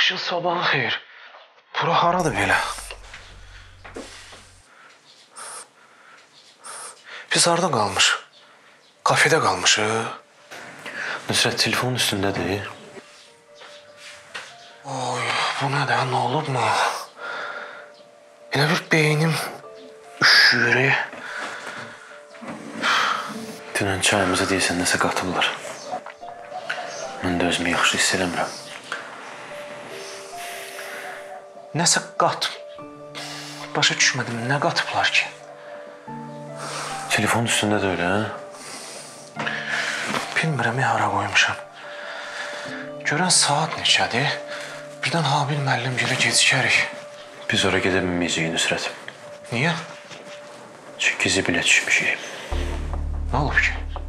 Yaxşı, sabahın xeyir. Bura haradır belə? Biz harada qalmış? Kafede qalmışıq. Nusret telefonun üstündedir. Oy, bu nə də, nə olub mu? Elə bir beynim üşüyür. Dünən çayımıza deyəsən nəsə qatıblar. Mən də özümü yaxşı hiss eləmirəm. Nəsə qat. Başa düşmədim, nə qatıblar ki? Telefonun üstündə də öyle, ha? Bilmirəm, hara qoymuşam. Görən saat neçədir? Birdən Habil müəllim gilə gecikərik. Biz oraya gedə bilməyəcəyik Nusret. Niyə? Çünki zibilə düşmüşük. Nə olub ki?